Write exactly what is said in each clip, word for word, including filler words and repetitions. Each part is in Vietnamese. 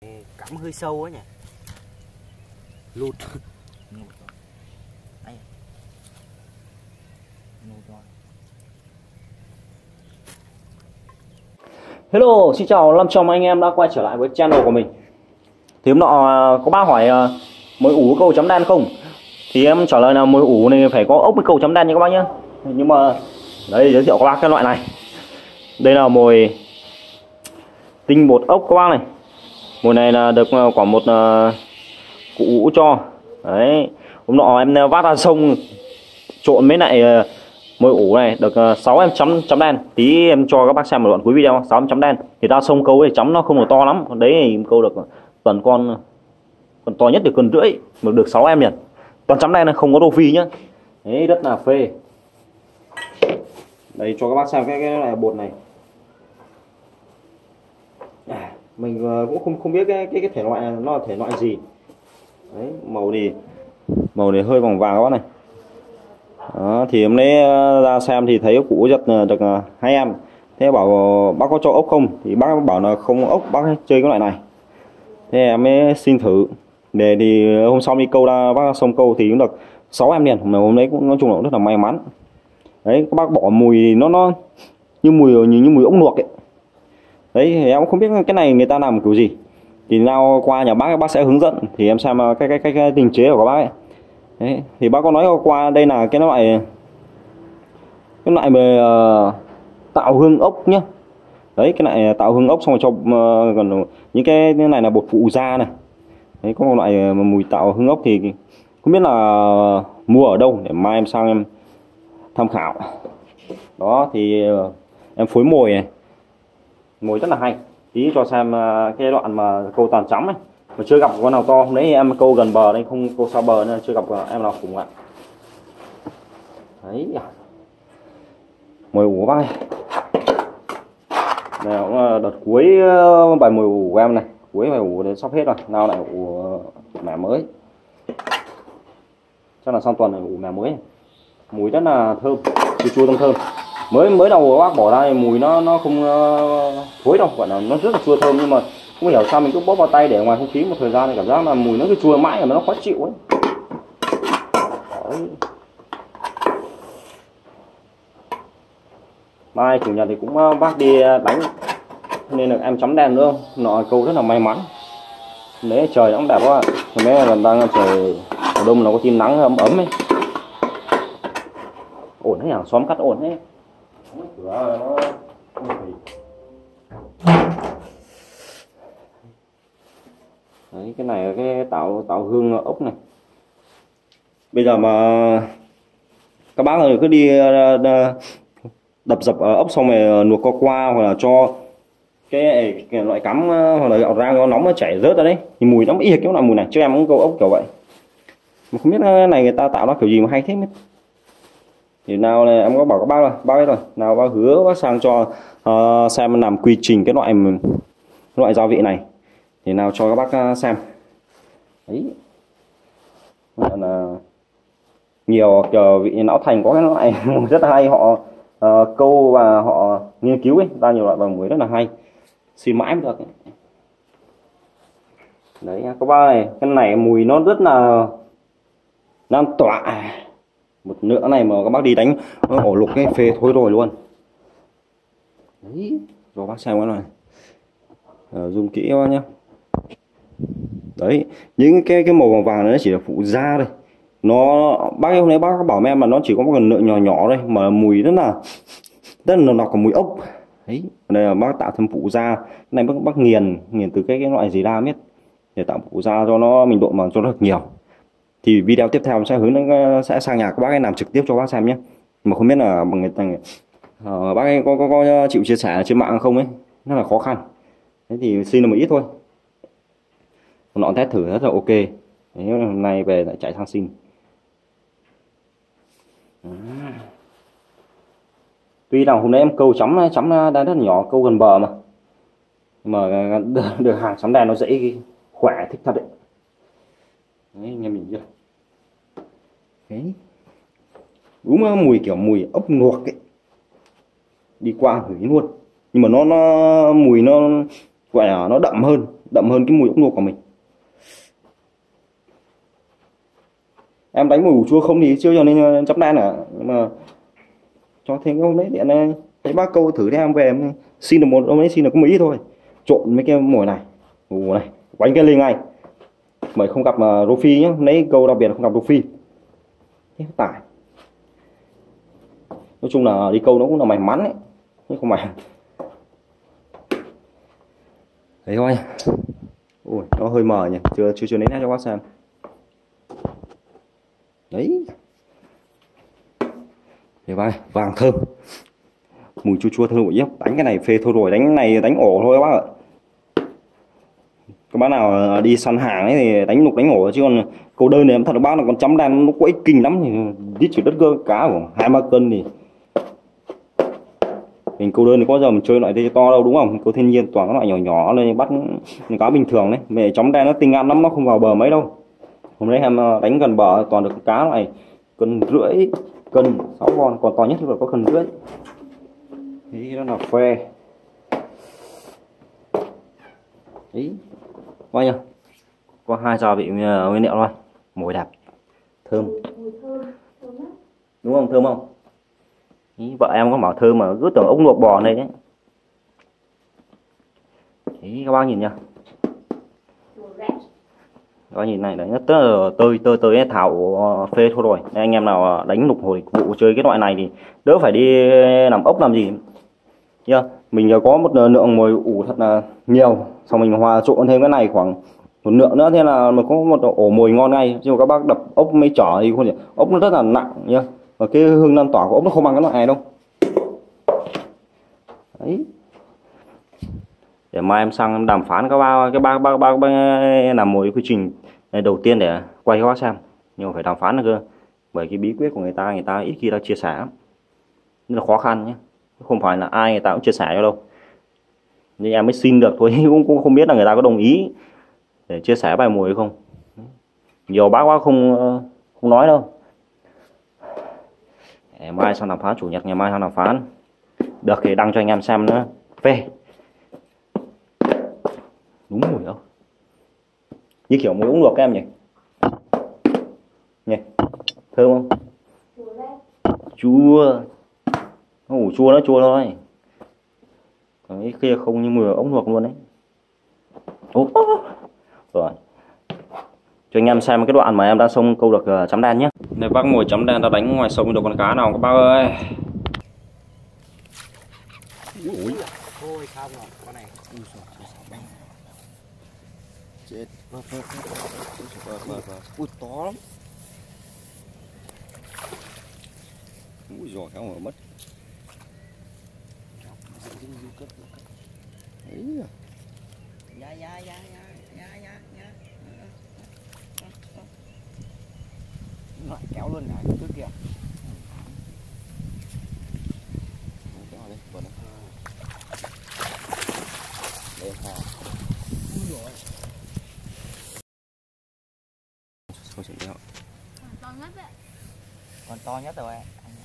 Cắm hơi sâu ấy nhỉ. Lụt. Hello, xin chào năm trăm anh em đã quay trở lại với channel của mình. Thì hôm nọ có bác hỏi uh, mồi ủ câu chấm đen không? Thì em trả lời là mồi ủ này phải có ốc với câu chấm đen nha các bác nhé. Nhưng mà đấy, giới thiệu các bác cái loại này. Đây là mồi tinh bột ốc các bác này. Mồi này là được quả một uh, cụ ủ cho. Đấy, hôm nọ em vác ra sông trộn mấy lại uh, mồi ủ này được uh, sáu em chấm chấm đen. Tí em cho các bác xem một đoạn cuối video. Sáu em chấm đen thì ra sông câu thì chấm nó không được to lắm, còn đấy thì câu được toàn con còn to nhất được cân rưỡi mà được sáu em liền. Toàn chấm đen này, không có rô phi nhá. Đấy, rất là phê. Đây cho các bác xem cái cái này bột này. À, mình uh, cũng không không biết cái cái cái thể loại này nó là thể loại gì. Đấy, màu thì màu này hơi vàng vàng các bác này. Đó, thì hôm nay ra xem thì thấy cụ giật được hai em. Thế bảo bác có cho ốc không, thì bác bảo là không ốc, bác chơi cái loại này. Thế em mới xin thử để thì hôm sau đi câu ra bác sông câu thì cũng được sáu em liền. Mà hôm nay cũng nói chung là rất là may mắn. Đấy, các bác bỏ mùi nó nó như mùi như, như mùi ốc luộc ấy. Đấy, thì em cũng không biết cái này người ta làm kiểu gì. Thì nào qua nhà bác, bác sẽ hướng dẫn thì em xem cái cái cái, cái tình chế của các bác ấy. Đấy, thì bác có nói qua đây là cái loại cái loại về uh, tạo hương ốc nhá. Đấy, cái này tạo hương ốc xong rồi cho uh, còn những cái, cái này là bột phụ da này. Đấy, có một loại uh, mùi tạo hương ốc thì không biết là mua ở đâu để mai em sang em tham khảo. Đó thì uh, em phối mồi này, mồi rất là hay. Tí cho xem uh, cái đoạn mà câu toàn chấm này. Mà chưa gặp con nào to, hôm đấy em câu gần bờ đây, không câu xa bờ nên chưa gặp em nào khủng ạ. Đấy, mồi ủ bác ơi. Đây cũng là đợt cuối bài mồi ủ của em này, cuối bài ủ đến sắp hết rồi, nào lại ủ mẻ mới. Chắc là sang tuần này ủ mẻ mới này. Mùi rất là thơm, chua chua thơm thơm. Mới mới đầu bác bỏ ra thì mùi nó nó không uh, thối đâu, gọi là nó rất là chua thơm, nhưng mà không hiểu sao mình cứ bóp vào tay để ngoài không khí một thời gian thì cảm giác là mùi nó cứ chua mãi mà nó khó chịu ấy. Đấy. Mai chủ nhật thì cũng bác đi đánh nên là em chấm đen nữa, nọ câu rất là may mắn. Đấy, trời cũng đẹp quá. Mấy lần đang trời ở đông nó có tin nắng ấm ấm ấy. Ổn thế, hàng xóm cắt ổn thế. Cửa nó đấy, cái này là cái tạo tạo hương ốc này. Bây giờ mà các bác ơi cứ đi đập dập ốc xong rồi luộc qua qua hoặc là cho cái, cái loại cắm hoặc là gạo rang nó nóng nó chảy rớt ra đấy thì mùi nó y hệt cái loại mùi này. Chứ em cũng câu ốc kiểu vậy mà không biết cái này người ta tạo nó kiểu gì mà hay thế biết. Thì nào này em có bảo các bác rồi, bác ấy rồi nào bác hứa bác sang cho uh, xem làm quy trình cái loại loại gia vị này thì nào cho các bác xem. Đấy, là nhiều kiểu vị não thành có cái loại rất là hay, họ uh, câu và họ nghiên cứu ấy ra nhiều loại bằng muối rất là hay, xin mãi mới được ấy. Đấy các bác này, cái này mùi nó rất là lan tỏa. Một nữa này mà các bác đi đánh ổ lục cái phê thôi rồi luôn. Đấy, cho bác xem cái này. À, dùng kỹ các bác nhé. Đấy, những cái cái màu vàng vàng nó chỉ là phụ da thôi. Nó bác hôm nay bác bảo em mà nó chỉ có một phần lượng nhỏ nhỏ đây mà mùi rất là rất là nồng của mùi ốc. Đấy, đây là bác tạo thêm phụ da. Cái này bác bác nghiền nghiền từ cái cái loại gì ra biết để tạo phụ da cho nó mình độ mà cho nó được nhiều. Thì video tiếp theo sẽ hướng đến sẽ sang nhà các bác ấy làm trực tiếp cho bác xem nhé. Mà không biết là bằng người ta uh, bác ấy có, có có chịu chia sẻ trên mạng không ấy, rất là khó khăn. Thế thì xin được một ít thôi. Nọ test thử rất là ok. Đấy, hôm nay về lại chạy sang xin. À. Tuy rằng hôm nay em câu chấm chấm đã rất nhỏ, câu gần bờ mà mà được, được hàng chấm đen nó dễ khỏe thích thật đấy. Đấy, anh em nhìn chưa? Đấy, đúng mùi kiểu mùi ốc luộc ấy, đi qua hửi luôn, nhưng mà nó nó mùi nó gọi là nó đậm hơn, đậm hơn cái mùi ốc luộc của mình. Em đánh mùi ủ chua không thì chưa cho nên chấm đan à, nhưng mà cho thêm cái hôm đấy điện này thấy bác câu thử đem về em xin được một ông ấy xin được có mấy thôi, trộn mấy cái mùi này ủ này quánh cái lên ngay. Mày không gặp mà rô phi nhá, lấy câu đặc biệt là không gặp rô phi tải. Nói chung là đi câu nó cũng là may mắn đấy chứ không phải đấy thôi. Ui nó hơi mờ nhỉ, chưa chưa chưa lấy nét cho bác xem đấy. Để vai vàng thơm, mùi chua chua thơm của yếp. Đánh cái này phê thôi rồi, đánh cái này đánh ổ thôi các bác ạ. Các bác nào đi săn hàng ấy thì đánh lục đánh ổ, chứ còn câu đơn này em thật là bác là còn chấm đan nó quẫy kinh lắm thì đi chỉ đất cơ cá của hai ba cân thì mình câu đơn thì có giờ mình chơi loại đây to đâu đúng không? Câu thiên nhiên toàn các loại nhỏ nhỏ nên bắt cá bình thường đấy. Mẹ chấm đan nó tinh ăn lắm, nó không vào bờ mấy đâu. Hôm nay em đánh gần bờ toàn được cá loại cân rưỡi, cân sáu con, còn to nhất là có cân rưỡi. Đấy đó là phê. Đấy, coi nhá, có hai gia vị nguyên liệu thôi, mùi đẹp, thơm, đúng không, thơm không? Ý, vợ em có bảo thơm mà cứ tưởng ốc luộc bò này đấy. Ý, các bác nhìn nha, các bác nhìn này đấy, rất là tơi tơi tơi thảo phê thôi rồi. Nên anh em nào đánh lục hồi vụ chơi cái loại này thì đỡ phải đi làm ốc làm gì nhá. Mình có một lượng mồi ủ thật là nhiều, xong mình hòa trộn thêm cái này khoảng một lượng nữa, thế là mình có một ổ mồi ngon ngay. Nhưng mà các bác đập ốc mấy chỏ thì không thể, ốc nó rất là nặng nhá, và cái hương lan tỏa của ốc nó không bằng cái loại này đâu. Đấy, để mai em sang đàm phán các bác cái bác bác bác, bác làm một quy trình đầu tiên để quay các bác xem, nhưng mà phải đàm phán được cơ, bởi cái bí quyết của người ta người ta ít khi ta chia sẻ lắm, rất là khó khăn nhé, không phải là ai người ta cũng chia sẻ cho đâu. Nhưng em mới xin được thôi cũng cũng không biết là người ta có đồng ý để chia sẻ bài mùi hay không. Nhiều bác bác không không nói đâu. Ngày mai sang đàm phán, chủ nhật ngày mai sang đàm phán được thì đăng cho anh em xem nữa. Về đúng mùi không, như kiểu mùi uống luộc các em nhỉ, nhỉ, thơm không? Chua, nó ủ chua nó chua thôi, còn cái kia không như mùi ống luộc luôn đấy. Ủa, rồi cho anh em xem cái đoạn mà em đã xong câu được uh, chấm đan nhé. Đây bác ngồi chấm đan, ta đánh ngoài sông được con cá nào các bác ơi. Ui. Thôi xong rồi, con này. Chết. Vâng, vâng, vâng, vâng, vâng. Ui, to lắm. Ui giời, kéo mà mất. Đấy à. Dạ, dạ, dạ, dạ, dạ, dạ, dạ. Lại kéo luôn này, trước kìa. Kéo vào đây, vào đây. Đây ha. Ui rồi. Thôi chịu đeo. To nhất đấy. Còn to nhất rồi.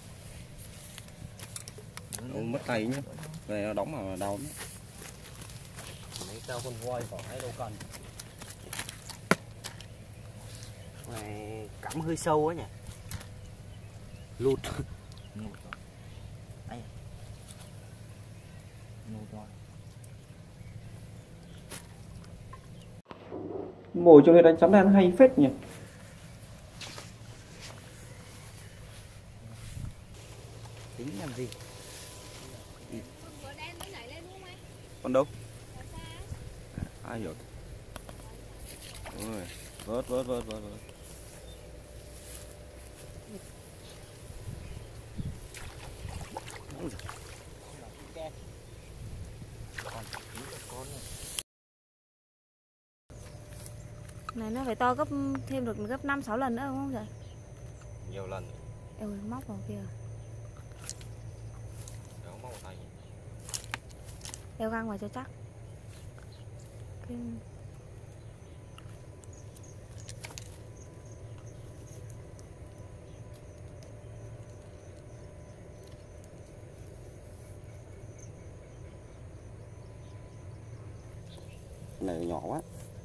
Ông mất tay nhé. Cái này nó đóng mà đau lắm. Mấy cao con voi có hay đâu cần. Này cắm hơi sâu ấy nhỉ. Lụt. Lụt rồi. Đây. Lụt rồi. Mồi cho người đánh chấm đan hay phết nhỉ. Tính làm gì? Con đâu? Ai hiểu? Ôi, vớt vớt vớt vớt vớt. Này nó phải to gấp thêm được gấp năm sáu lần nữa đúng không vậy? Nhiều lần. Ôi móc vào kia. Kéo móc vào tay. Đeo găng vào cho chắc. Cái... Này này nhỏ quá.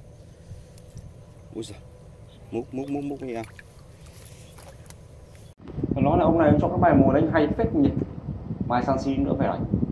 Ui giời, múc múc múc múc đi em. Nó là ông này cho các bài mùa đánh hay phết nhỉ. Mai sang xin nữa phải đánh.